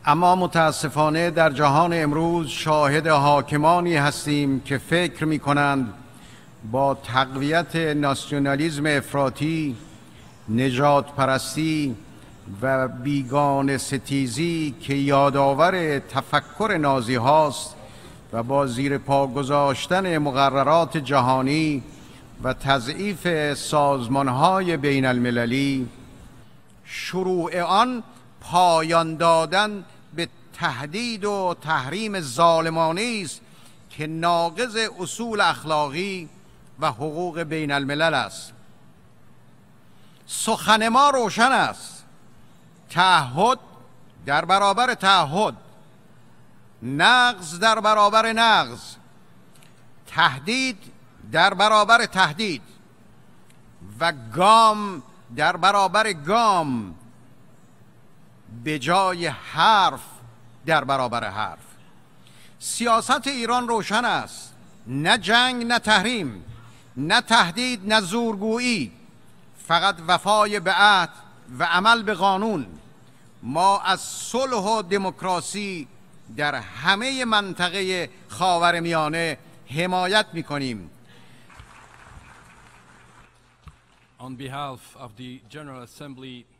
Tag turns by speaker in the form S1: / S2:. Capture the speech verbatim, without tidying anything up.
S1: اما متاسفانه در جهان امروز شاهد حاکمانی هستیم که فکر می کنند با تقویت ناسیونالیسم افراطی، نجات پرستی و بیگانه ستیزی که یادآور تفکر نازی هاست و با زیر پا گذاشتن مقررات جهانی و تضعیف سازمان‌های بین المللی شروع آن پایان دادن به تهدید و تحریم ظالمانه است که ناقض اصول اخلاقی و حقوق بین الملل است. سخن ما روشن است: تعهد در برابر تعهد، نقض در برابر نقض، تهدید در برابر تهدید و گام در برابر گام، به جای حرف در برابر حرف. سیاست ایران روشن است: نه جنگ نه تحریم، نه تهدید نه زورگویی، فقط وفای به عهد و عمل به قانون. ما از صلح و دموکراسی در همه منطقه خاورمیانه حمایت می‌کنیم.
S2: On behalf of the General Assembly